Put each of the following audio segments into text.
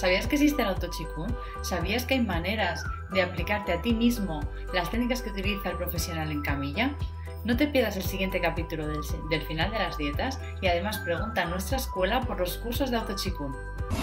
¿Sabías que existe el Auto Qigong? ¿Sabías que hay maneras de aplicarte a ti mismo las técnicas que utiliza el profesional en camilla? No te pierdas el siguiente capítulo del final de las dietas y además pregunta a nuestra escuela por los cursos de Auto Qigong.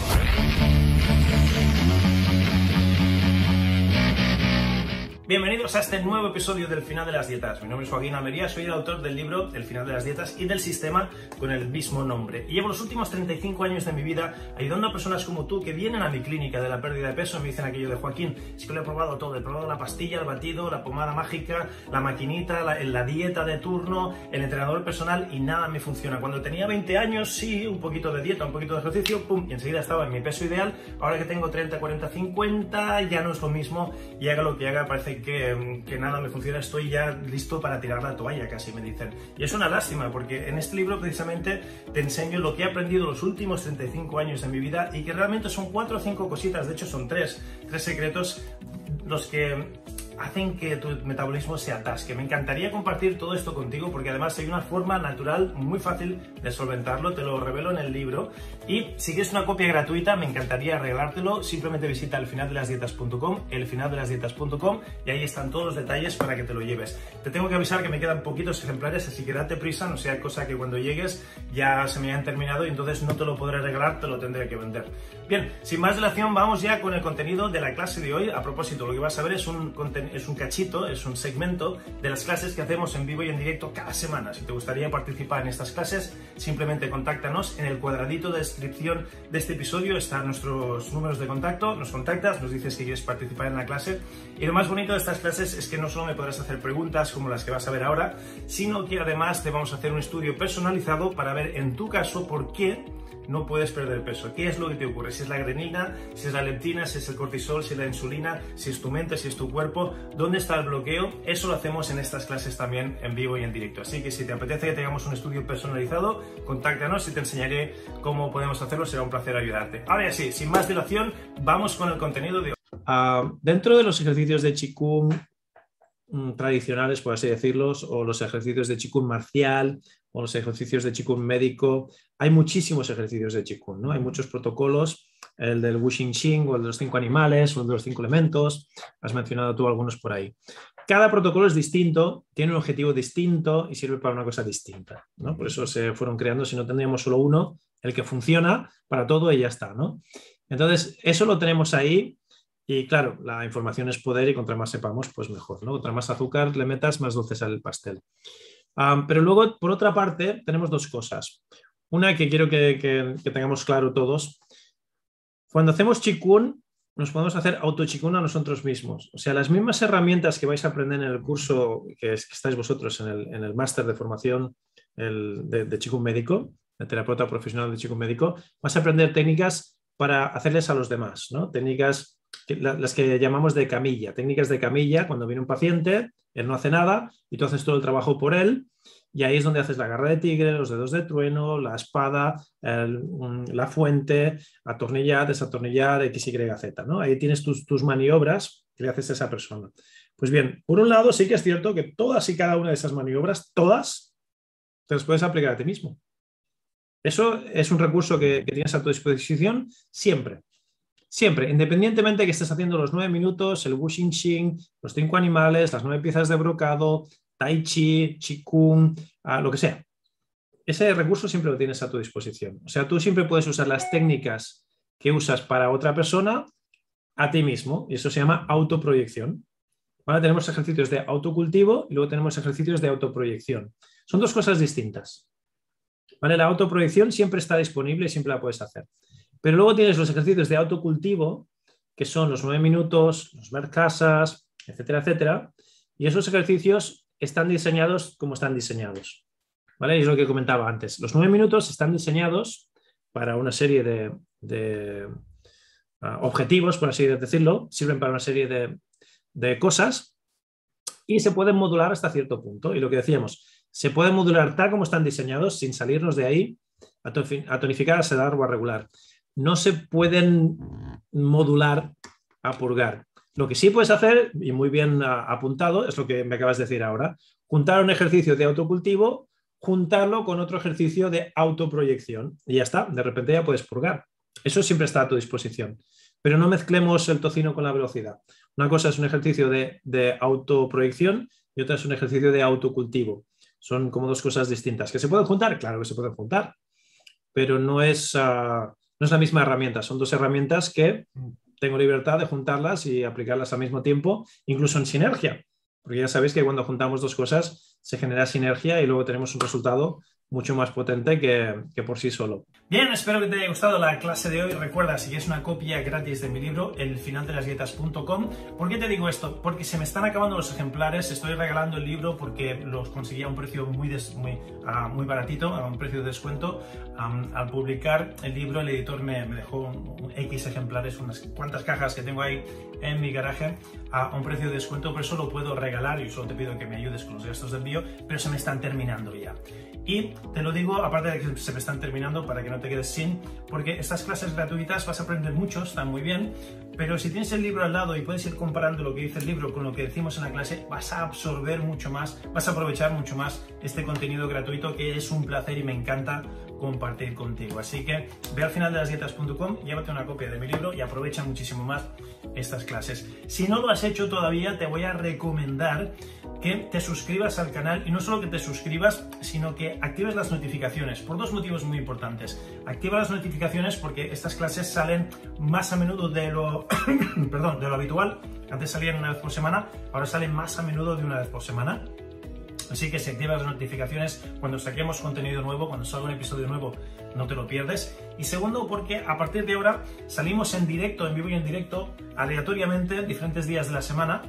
Bienvenidos a este nuevo episodio del Final de las Dietas. Mi nombre es Joaquín Almería, soy el autor del libro El Final de las Dietas y del sistema con el mismo nombre. Y llevo los últimos 35 años de mi vida ayudando a personas como tú que vienen a mi clínica de la pérdida de peso y me dicen aquello de Joaquín, es que lo he probado todo, he probado la pastilla, el batido, la pomada mágica, la maquinita, la dieta de turno, el entrenador personal y nada me funciona. Cuando tenía 20 años, sí, un poquito de dieta, un poquito de ejercicio, pum, y enseguida estaba en mi peso ideal. Ahora que tengo 30, 40, 50, ya no es lo mismo y haga lo que haga, parece que nada me funciona, estoy ya listo para tirar la toalla, casi me dicen. Y es una lástima, porque en este libro precisamente te enseño lo que he aprendido los últimos 35 años de mi vida y que realmente son 4 o 5 cositas, de hecho son tres secretos los que hacen que tu metabolismo se atasque. Me encantaría compartir todo esto contigo porque además hay una forma natural muy fácil de solventarlo, te lo revelo en el libro. Y si quieres una copia gratuita, me encantaría regalártelo. Simplemente visita elfinaldelasdietas.com y ahí están todos los detalles para que te lo lleves. Te tengo que avisar que me quedan poquitos ejemplares, así que date prisa, no sea cosa que cuando llegues ya se me hayan terminado y entonces no te lo podré regalar, te lo tendré que vender. Bien, sin más dilación, vamos ya con el contenido de la clase de hoy. A propósito, lo que vas a ver es un cachito, es un segmento de las clases que hacemos en vivo y en directo cada semana. Si te gustaría participar en estas clases, simplemente contáctanos. En el cuadradito de descripción de este episodio están nuestros números de contacto, nos contactas, nos dices que quieres participar en la clase. Y lo más bonito de estas clases es que no solo me podrás hacer preguntas como las que vas a ver ahora, sino que además te vamos a hacer un estudio personalizado para ver en tu caso por qué no puedes perder peso. ¿Qué es lo que te ocurre? Si es la ghrelina, si es la leptina, si es el cortisol, si es la insulina, si es tu mente, si es tu cuerpo, ¿dónde está el bloqueo? Eso lo hacemos en estas clases también en vivo y en directo. Así que si te apetece que tengamos un estudio personalizado, contáctanos y te enseñaré cómo podemos hacerlo. Será un placer ayudarte. Ahora ya sí, sin más dilación, vamos con el contenido de hoy. Dentro de los ejercicios de Qigong tradicionales, por así decirlos, o los ejercicios de Qigong marcial, o los ejercicios de Qigong médico, hay muchísimos ejercicios de Qigong, ¿no? Hay muchos protocolos, el del Wusing Qing, o el de los 5 animales, o el de los 5 elementos, has mencionado tú algunos por ahí. Cada protocolo es distinto, tiene un objetivo distinto y sirve para una cosa distinta, ¿no? Por eso se fueron creando, si no tendríamos solo uno, el que funciona para todo y ya está, ¿no? Entonces, eso lo tenemos ahí. Y claro, la información es poder y contra más sepamos, pues mejor, ¿no? Contra más azúcar le metas, más dulce sale el pastel. Pero luego, por otra parte, tenemos dos cosas. Una que quiero que tengamos claro todos. Cuando hacemos Qigong, nos podemos hacer auto Qigong a nosotros mismos. O sea, las mismas herramientas que vais a aprender en el curso que estáis vosotros en el máster de formación de Qigong médico, de terapeuta profesional de Qigong médico, vas a aprender técnicas para hacerles a los demás, ¿no? Técnicas, las que llamamos de camilla, técnicas de camilla, cuando viene un paciente, él no hace nada y tú haces todo el trabajo por él y ahí es donde haces la garra de tigre, los dedos de trueno, la espada, la fuente, atornillar, desatornillar, X, Y, Z, ¿no? Ahí tienes tus maniobras que le haces a esa persona. Pues bien, por un lado sí que es cierto que todas y cada una de esas maniobras, todas, te las puedes aplicar a ti mismo. Eso es un recurso que tienes a tu disposición siempre. Siempre, independientemente de que estés haciendo los 9 minutos, el Wusing Qing, los 5 animales, las 9 piezas de brocado, Tai Chi, Qigong, lo que sea. Ese recurso siempre lo tienes a tu disposición. O sea, tú siempre puedes usar las técnicas que usas para otra persona a ti mismo. Y eso se llama autoproyección. Ahora tenemos ejercicios de autocultivo y luego tenemos ejercicios de autoproyección. Son dos cosas distintas. ¿Vale? La autoproyección siempre está disponible y siempre la puedes hacer. Pero luego tienes los ejercicios de autocultivo, que son los 9 minutos, los merkasas, etcétera, etcétera. Y esos ejercicios están diseñados como están diseñados. ¿Vale? Y es lo que comentaba antes. Los 9 minutos están diseñados para una serie de objetivos, por así decirlo. Sirven para una serie de cosas y se pueden modular hasta cierto punto. Y lo que decíamos, se pueden modular tal como están diseñados sin salirnos de ahí a tonificar, a sedar o a regular. No se pueden modular a purgar. Lo que sí puedes hacer, y muy bien apuntado, es lo que me acabas de decir ahora, juntar un ejercicio de autocultivo, juntarlo con otro ejercicio de autoproyección y ya está, de repente ya puedes purgar. Eso siempre está a tu disposición. Pero no mezclemos el tocino con la velocidad. Una cosa es un ejercicio de autoproyección y otra es un ejercicio de autocultivo. Son como dos cosas distintas. ¿Que se pueden juntar? Claro que se pueden juntar, pero no es la misma herramienta. Son dos herramientas que tengo libertad de juntarlas y aplicarlas al mismo tiempo, incluso en sinergia. Porque ya sabéis que cuando juntamos dos cosas se genera sinergia y luego tenemos un resultado mucho más potente que por sí solo. Bien, espero que te haya gustado la clase de hoy. Recuerda, si quieres una copia gratis de mi libro, elfinaldelasdietas.com. ¿Por qué te digo esto? Porque se me están acabando los ejemplares. Estoy regalando el libro porque los conseguí a un precio muy baratito, a un precio de descuento. Al publicar el libro, el editor me dejó un X ejemplares, unas cuantas cajas que tengo ahí en mi garaje a un precio de descuento. Por eso lo puedo regalar y solo te pido que me ayudes con los gastos de envío, pero se me están terminando ya. Y te lo digo, aparte de que se me están terminando, para que no te quedes sin, porque estas clases gratuitas vas a aprender mucho, están muy bien, pero si tienes el libro al lado y puedes ir comparando lo que dice el libro con lo que decimos en la clase, vas a absorber mucho más, vas a aprovechar mucho más este contenido gratuito, que es un placer y me encanta compartir contigo. Así que ve al finaldelasdietas.com, llévate una copia de mi libro y aprovecha muchísimo más estas clases. Si no lo has hecho todavía, te voy a recomendar que te suscribas al canal, y no solo que te suscribas, sino que actives las notificaciones, por dos motivos muy importantes. Activa las notificaciones porque estas clases salen más a menudo de lo, perdón, de lo habitual. Antes salían una vez por semana, ahora salen más a menudo de una vez por semana. Así que si activas las notificaciones, cuando saquemos contenido nuevo, cuando salga un episodio nuevo, no te lo pierdes. Y segundo, porque a partir de ahora salimos en directo, en vivo y en directo, aleatoriamente, diferentes días de la semana.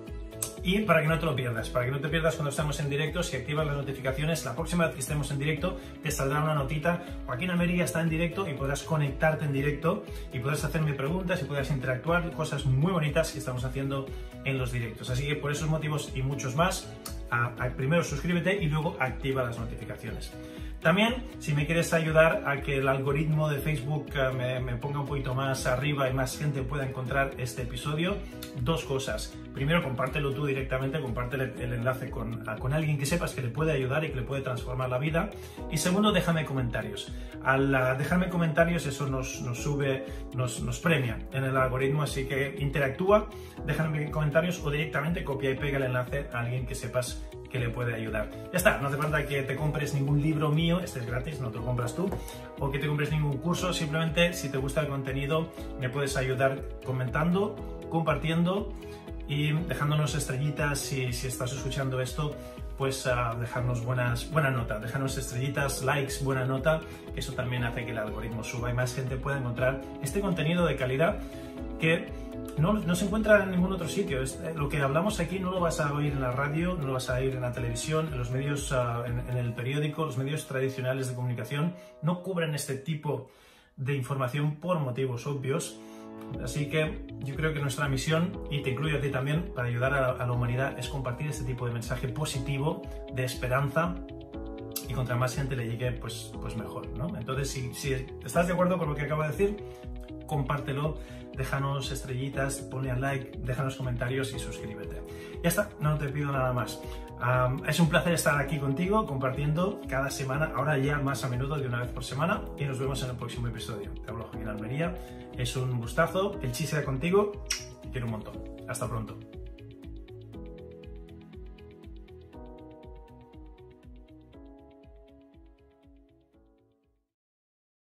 Y para que no te lo pierdas, para que no te pierdas cuando estamos en directo, si activas las notificaciones, la próxima vez que estemos en directo te saldrá una notita: Joaquín Almería está en directo, y podrás conectarte en directo y podrás hacerme preguntas y podrás interactuar, cosas muy bonitas que estamos haciendo en los directos. Así que por esos motivos y muchos más, primero suscríbete y luego activa las notificaciones. También, si me quieres ayudar a que el algoritmo de Facebook me ponga un poquito más arriba y más gente pueda encontrar este episodio, dos cosas. Primero, compártelo tú directamente, comparte el enlace con alguien que sepas que le puede ayudar y que le puede transformar la vida. Y segundo, déjame comentarios. Al dejarme comentarios, eso nos sube, nos premia en el algoritmo, así que interactúa, déjame comentarios o directamente copia y pega el enlace a alguien que sepas que le puede ayudar. Ya está, no hace falta que te compres ningún libro mío, este es gratis, no te lo compras tú, o que te compres ningún curso. Simplemente, si te gusta el contenido, me puedes ayudar comentando, compartiendo y dejándonos estrellitas. Si estás escuchando esto, pues dejarnos buena nota, dejarnos estrellitas, likes, buena nota, que eso también hace que el algoritmo suba y más gente pueda encontrar este contenido de calidad que no se encuentra en ningún otro sitio. Lo que hablamos aquí no lo vas a oír en la radio, no lo vas a oír en la televisión, en los medios, en el periódico. Los medios tradicionales de comunicación no cubren este tipo de información por motivos obvios. Así que yo creo que nuestra misión, y te incluyo a ti también, para ayudar a la humanidad, es compartir este tipo de mensaje positivo, de esperanza, y contra más gente le llegue, pues mejor, ¿no? Entonces, si estás de acuerdo con lo que acabo de decir, compártelo, déjanos estrellitas, ponle al like, déjanos comentarios y suscríbete. Ya está, no te pido nada más. Es un placer estar aquí contigo, compartiendo cada semana, ahora ya más a menudo, de una vez por semana, y nos vemos en el próximo episodio. Te hablo Joaquín Almería, es un gustazo, el chiste contigo, te quiero un montón. Hasta pronto.